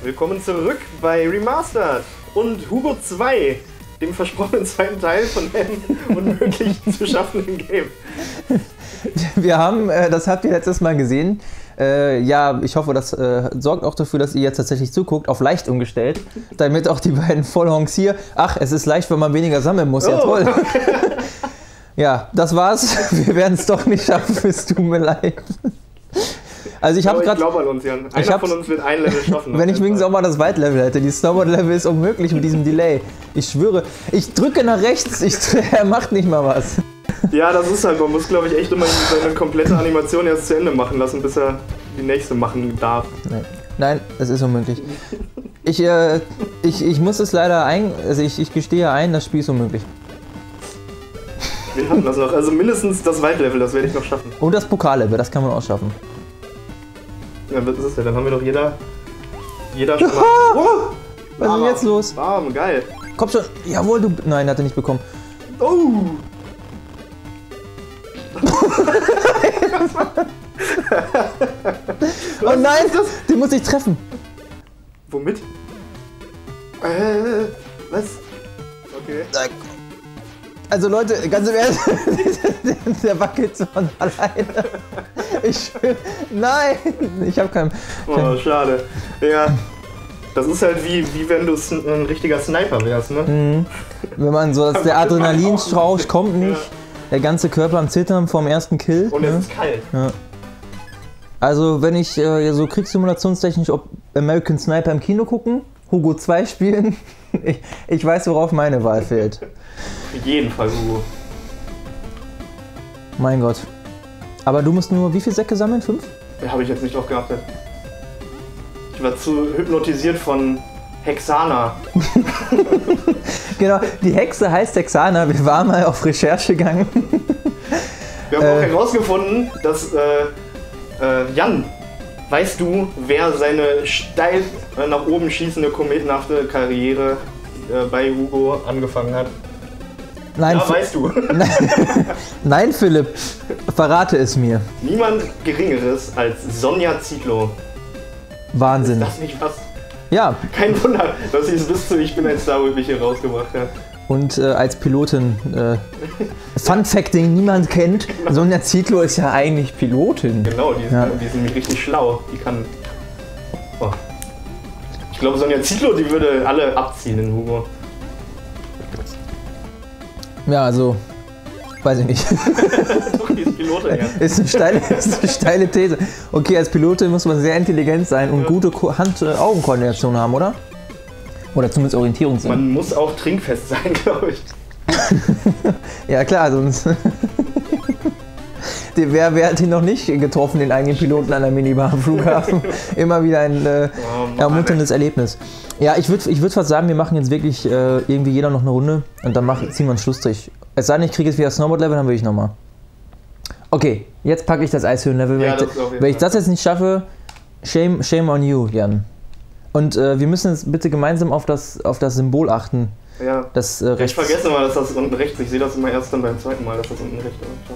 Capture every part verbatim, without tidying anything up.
Willkommen zurück bei Remastered und Hugo zwei, dem versprochenen zweiten Teil von einem unmöglich zu schaffenden Game. Wir haben, äh, das habt ihr letztes Mal gesehen, äh, ja, ich hoffe, das äh, sorgt auch dafür, dass ihr jetzt tatsächlich zuguckt, auf leicht umgestellt, damit auch die beiden Vollhongs hier, ach, es ist leicht, wenn man weniger sammeln muss, ja toll. Oh. Ja, das war's, wir werden es doch nicht schaffen, es tut mir leid. Also ich habe gerade. Ich glaube an uns, Jan. Einer von uns wird ein Level schaffen. Wenn ich wenigstens auch mal das White-Level hätte. Die Snowboard-Level ist unmöglich mit diesem Delay. Ich schwöre. Ich drücke nach rechts, ich, er macht nicht mal was. Ja, das ist halt. Man muss, glaube ich, echt immer seine komplette Animation erst zu Ende machen lassen, bis er die nächste machen darf. Nein, Nein, es ist unmöglich. Ich, äh, ich, ich muss es leider ein. Also ich, ich gestehe ein, das Spiel ist unmöglich. Wir haben das noch. Also mindestens das White-Level, das werde ich noch schaffen. Und das Pokal-Level, das kann man auch schaffen. Ja, was ist das denn? Dann haben wir doch jeder. Jeder schon mal. Oh, was ist denn jetzt los? Bam, geil. Komm schon. Jawohl, du. Nein, hat er nicht bekommen. Oh! Oh nein, den muss ich treffen. Womit? Äh, was? Okay. Also Leute, ganz im Ernst, der wackelt so von alleine. Ich will, nein, ich habe keinen. Kein oh, schade. Ja, das ist halt wie, wie wenn du ein richtiger Sniper wärst, ne? Mhm. Wenn man so, dass der Adrenalinstrausch kommt nicht, ja. Der ganze Körper am Zittern vorm ersten Kill. Und es ne? ist kalt. Ja. Also wenn ich äh, so kriegssimulationstechnisch ob American Sniper im Kino gucken, Hugo zwei spielen, ich, ich weiß, worauf meine Wahl fehlt. Auf jeden Fall Hugo. Mein Gott. Aber du musst nur wie viele Säcke sammeln? Fünf? Ja, habe ich jetzt nicht drauf geachtet. Ich war zu hypnotisiert von Hexana. Genau, die Hexe heißt Hexana. Wir waren mal auf Recherche gegangen. Wir haben äh, auch herausgefunden, dass äh, äh, Jan, weißt du, wer seine steil äh, nach oben schießende kometenhafte Karriere äh, bei Hugo angefangen hat? Nein, ja, weißt du. Nein, Philipp, verrate es mir. Niemand Geringeres als Sonja Zietlow. Wahnsinn. Ist das nicht was? Ja. Kein Wunder, dass sie es bis zu Ich bin ein Star mich hier rausgebracht hat. Und äh, als Pilotin, äh, Fun Fact, den niemand kennt, genau. Sonja Zietlow ist ja eigentlich Pilotin. Genau, die ist, ja. die ist nämlich richtig schlau. Die kann... Oh. Ich glaube, Sonja Zietlow, die würde alle abziehen in Hugo. Ja, also, weiß ich nicht. Doch, die ist Pilotin, ja. Ist eine steile, ist eine steile These. Okay, als Pilotin muss man sehr intelligent sein und ja. gute Hand-Augen-Koordination haben, oder? Oder zumindest Orientierungssinn. Man muss auch trinkfest sein, glaube ich. Ja klar, sonst... Wer, wer hat ihn noch nicht getroffen, den eigenen Piloten an der Minibar am Flughafen? Immer wieder ein äh, oh, ermunterndes Erlebnis. Ja, ich würde ich würd fast sagen, wir machen jetzt wirklich äh, irgendwie jeder noch eine Runde und dann mach, ziehen wir einen Schlussstrich. Es sei denn, ich kriege jetzt wieder Snowboard-Level, dann will ich nochmal. Okay, jetzt packe ich das Eishöhlen-Level. Ja, wenn, ich, wenn ich das jetzt nicht schaffe, shame, shame on you, Jan. Und äh, wir müssen jetzt bitte gemeinsam auf das, auf das Symbol achten. Ja, das, äh, ich vergesse mal, dass das unten rechts ist. Ich sehe das immer erst dann beim zweiten Mal, dass das unten rechts ist.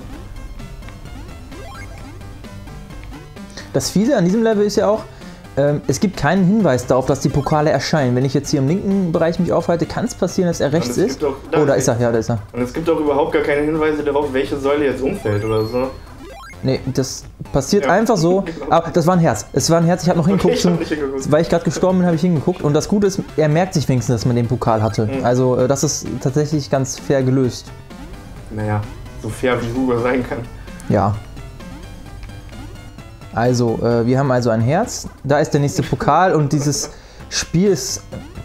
Das Fiese an diesem Level ist ja auch, ähm, es gibt keinen Hinweis darauf, dass die Pokale erscheinen. Wenn ich jetzt hier im linken Bereich mich aufhalte, kann es passieren, dass er rechts ist. Auch, da oh, da ist er, ja, da ist er. Und es gibt auch überhaupt gar keine Hinweise darauf, welche Säule jetzt umfällt oder so. Nee, das passiert ja. einfach so. Genau. Aber das war ein Herz. Es war ein Herz, ich habe noch hingeguckt, okay, schon, hingeguckt. Weil ich gerade gestorben bin, habe ich hingeguckt. Und das Gute ist, er merkt sich wenigstens, dass man den Pokal hatte. Mhm. Also das ist tatsächlich ganz fair gelöst. Naja, so fair wie Hugo sein kann. Ja. Also, äh, wir haben also ein Herz, da ist der nächste Pokal und dieses Spiel ist...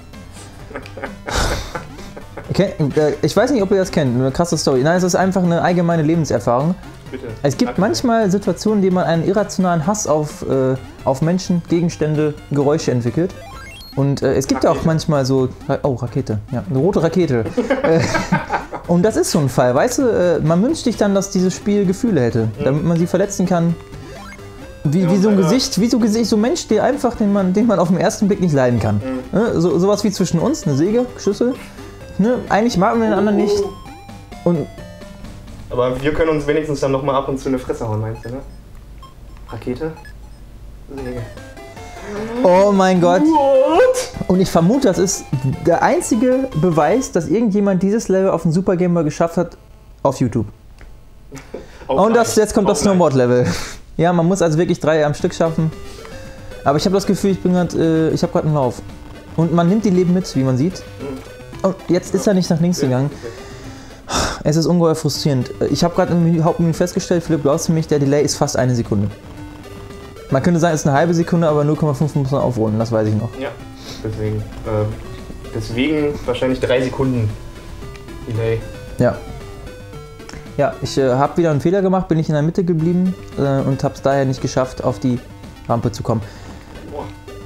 Okay, äh, ich weiß nicht, ob ihr das kennt, eine krasse Story. Nein, es ist einfach eine allgemeine Lebenserfahrung. Bitte. Es gibt manchmal Situationen, in denen man einen irrationalen Hass auf, äh, auf Menschen, Gegenstände, Geräusche entwickelt. Und äh, es gibt ja auch manchmal so... Oh, Rakete. Ja, eine rote Rakete. äh, und das ist so ein Fall, weißt du? Äh, man wünscht sich dann, dass dieses Spiel Gefühle hätte, damit man sie verletzen kann. Wie, ja, wie so ein Gesicht, wie so ein Gesicht, so ein Mensch, der einfach, den man, den man auf den ersten Blick nicht leiden kann. Mhm. Ne? So, sowas wie zwischen uns, eine Säge, Schüssel. Ne? Eigentlich mag man den anderen nicht. Und aber wir können uns wenigstens dann noch mal ab und zu eine Fresse hauen, meinst du, ne? Rakete? Säge. Oh mein Gott. What? Und ich vermute, das ist der einzige Beweis, dass irgendjemand dieses Level auf dem Super Game Boy geschafft hat auf YouTube. Auch Und das, jetzt kommt Auch das Snowboard-Level. Ja, man muss also wirklich drei am Stück schaffen. Aber ich habe das Gefühl, ich bin grad, äh, ich habe gerade einen Lauf. Und man nimmt die Leben mit, wie man sieht. Und jetzt ist er nicht nach links gegangen. Es ist ungeheuer frustrierend. Ich habe gerade im Hauptmenü festgestellt, Philipp, glaubst du mich, der Delay ist fast eine Sekunde. Man könnte sagen, es ist eine halbe Sekunde, aber null Komma fünf muss man aufrunden, das weiß ich noch. Ja, deswegen. Äh, deswegen wahrscheinlich drei Sekunden Delay. Ja. Ja, ich äh, habe wieder einen Fehler gemacht, bin ich in der Mitte geblieben äh, und habe es daher nicht geschafft, auf die Rampe zu kommen. Boah.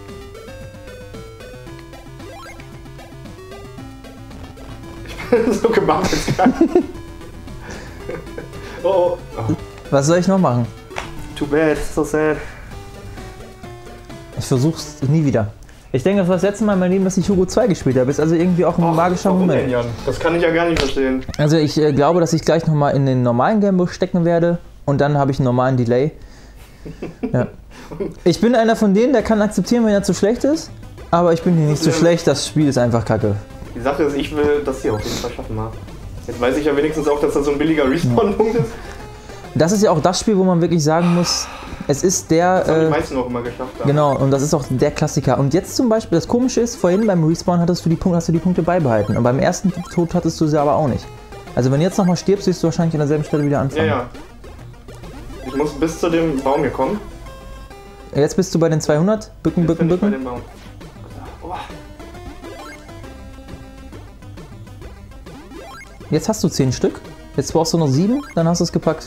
Ich bin so gemacht jetzt gerade. Oh, oh. Oh. Was soll ich noch machen? Too bad, so sad. Ich versuch's nie wieder. Ich denke, das war das letzte Mal in meinem Leben, dass ich Hugo zwei gespielt habe. Ist also irgendwie auch ein Och, magischer warum Moment. denn, Jan? Das kann ich ja gar nicht verstehen. Also ich äh, glaube, dass ich gleich nochmal in den normalen Gameboy stecken werde und dann habe ich einen normalen Delay. Ja. Ich bin einer von denen, der kann akzeptieren, wenn er zu schlecht ist, aber ich bin hier nicht zu schlecht, das Spiel ist einfach kacke. Die Sache ist, ich will das hier auf jeden Fall schaffen mal. Jetzt weiß ich ja wenigstens auch, dass das so ein billiger Respawn-Punkt ist. Das ist ja auch das Spiel, wo man wirklich sagen muss, es ist der... Das haben äh, die meisten auch immer geschafft. Haben. Genau, und das ist auch der Klassiker. Und jetzt zum Beispiel, das Komische ist, vorhin beim Respawn hattest du die Punkte, hast du die Punkte beibehalten. Und beim ersten Tod hattest du sie aber auch nicht. Also wenn du jetzt nochmal stirbst, wirst du wahrscheinlich an derselben Stelle wieder anfangen. Ja, ja. Ich muss bis zu dem Baum hier kommen. Jetzt bist du bei den zweihundert. Bücken, Jetzt bücken, bin ich bei bücken. dem Baum. Oh. Jetzt hast du zehn Stück. Jetzt brauchst du noch sieben, dann hast du es gepackt.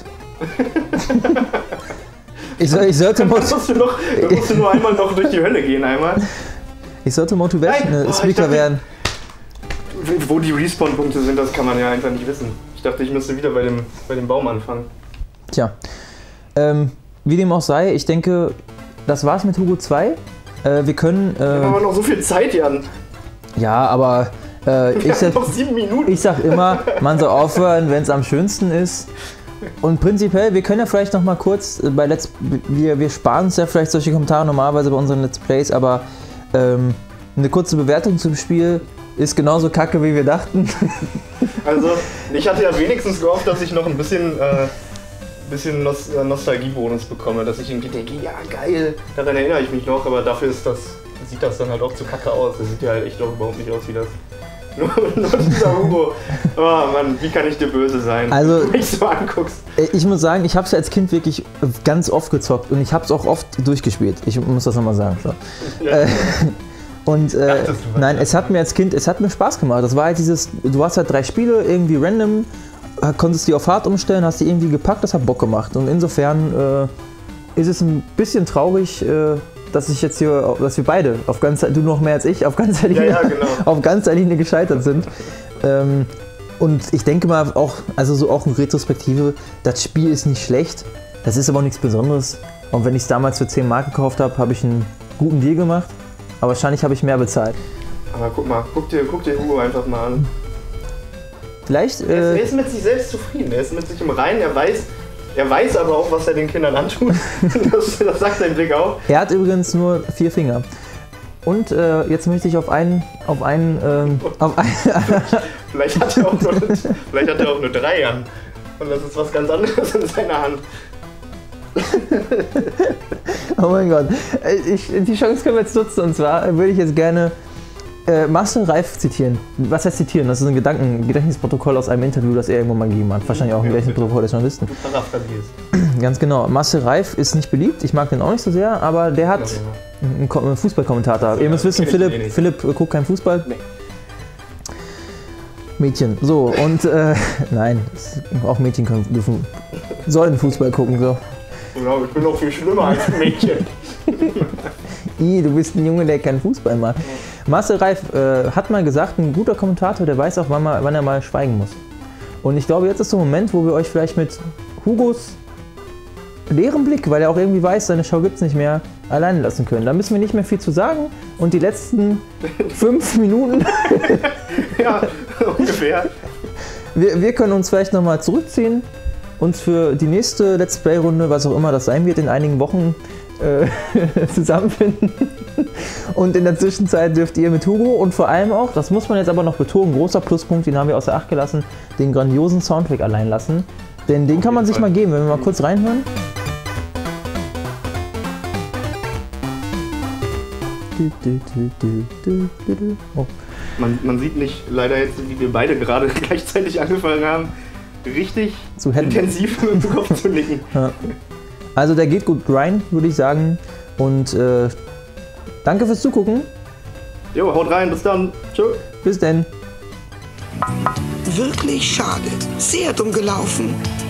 ich, soll, ich, sollte Dann musst du, noch, dann musst du nur einmal noch durch die Hölle gehen einmal. ich sollte Motivational Nein, oh, Speaker dachte, werden. Wo die Respawn-Punkte sind, das kann man ja einfach nicht wissen. Ich dachte, ich müsste wieder bei dem, bei dem Baum anfangen. Tja. Ähm, wie dem auch sei, ich denke, das war's mit Hugo zwei. Äh, wir können... Äh, Wir haben aber noch so viel Zeit, Jan. ja, aber... Äh, ich, sag, noch sieben Minuten. ich sag immer, man soll aufhören, wenn es am schönsten ist. Und prinzipiell, wir können ja vielleicht noch mal kurz bei Let's... Wir, wir sparen uns ja vielleicht solche Kommentare normalerweise bei unseren Let's Plays, aber ähm, eine kurze Bewertung zum Spiel ist genauso kacke, wie wir dachten. Also, ich hatte ja wenigstens gehofft, dass ich noch ein bisschen, äh, bisschen Nost äh, Nostalgiebonus bekomme. Dass ich irgendwie denke, ja geil, daran erinnere ich mich noch, aber dafür ist das, sieht das dann halt auch zu kacke aus. Das sieht ja halt echt auch überhaupt nicht aus wie das. Nur, nur dieser Hugo. Oh Mann, wie kann ich dir böse sein, Also, wenn du mich so anguckst? Ich muss sagen, ich habe es ja als Kind wirklich ganz oft gezockt und ich habe es auch oft durchgespielt. Ich muss das nochmal sagen. So. Ja. Äh, und äh, Dachtest du, was nein, das es hat mir als Kind, es hat mir Spaß gemacht. Das war halt dieses, du hast halt drei Spiele, irgendwie random, konntest die auf hart umstellen, hast die irgendwie gepackt, das hat Bock gemacht. Und insofern äh, ist es ein bisschen traurig, äh, dass ich jetzt hier, dass wir beide auf ganzer, du noch mehr als ich, auf ganzer Linie, Ja, ja, genau. auf ganzer Linie gescheitert sind. ähm, und ich denke mal auch, also so auch in Retrospektive, das Spiel ist nicht schlecht, das ist aber auch nichts Besonderes. Und wenn ich es damals für zehn Mark gekauft habe, habe ich einen guten Deal gemacht. Aber wahrscheinlich habe ich mehr bezahlt. Aber guck mal, guck dir, guck dir Hugo einfach mal an. Vielleicht. Er ist, Äh, er ist mit sich selbst zufrieden, er ist mit sich im Reinen, er weiß, er weiß aber auch, was er den Kindern antut. Das, das sagt sein Blick auch. er hat übrigens nur vier Finger. Und äh, jetzt möchte ich auf einen, auf einen, ähm, auf einen Vielleicht hat, er auch nur, vielleicht hat er auch nur drei Hand. Und das ist was ganz anderes in seiner Hand. oh mein Gott. Äh, Ich, die Chance können wir jetzt nutzen. Und zwar würde ich jetzt gerne äh, Marcel Reif zitieren. Was heißt zitieren? Das ist ein Gedanken, Gedächtnisprotokoll aus einem Interview, das er irgendwann mal gegeben hat. Wahrscheinlich auch ein Gedächtnisprotokoll des Journalisten. Du paraphrasierst. Ganz genau. Marcel Reif ist nicht beliebt. Ich mag den auch nicht so sehr, aber der hat einen Ko- einen Fußballkommentator. Ja, Ihr müsst wissen, kenn ich eh Philipp, nicht. Philipp äh, guckt keinen Fußball. Nee. Mädchen. So, und äh, nein, auch Mädchen können, dürfen, sollen Fußball gucken. So. Genau, ich bin noch viel schlimmer als ein Mädchen. I, du bist ein Junge, der keinen Fußball mag. Marcel Reif äh, hat mal gesagt, ein guter Kommentator, der weiß auch, wann, mal, wann er mal schweigen muss. Und ich glaube, jetzt ist so ein Moment, wo wir euch vielleicht mit Hugos leeren Blick, weil er auch irgendwie weiß, seine Show gibt's nicht mehr, alleine lassen können. Da müssen wir nicht mehr viel zu sagen. Und die letzten fünf Minuten, Ja, ungefähr. wir, wir können uns vielleicht nochmal zurückziehen, uns für die nächste Let's Play-Runde, was auch immer das sein wird, in einigen Wochen äh, zusammenfinden. Und in der Zwischenzeit dürft ihr mit Hugo und vor allem auch, das muss man jetzt aber noch betonen, großer Pluspunkt, den haben wir außer Acht gelassen, den grandiosen Soundtrack allein lassen. Denn den kann man sich mal geben, wenn wir mal kurz reinhören. Oh. Man, man sieht nicht leider jetzt, wie wir beide gerade gleichzeitig angefangen haben, richtig zu intensiv mit dem Kopf zu nicken. Ja. Also der geht gut rein, würde ich sagen. Und äh, danke fürs Zugucken. Jo, haut rein, bis dann. Tschö. Bis denn. Wirklich schade. Sehr dumm gelaufen.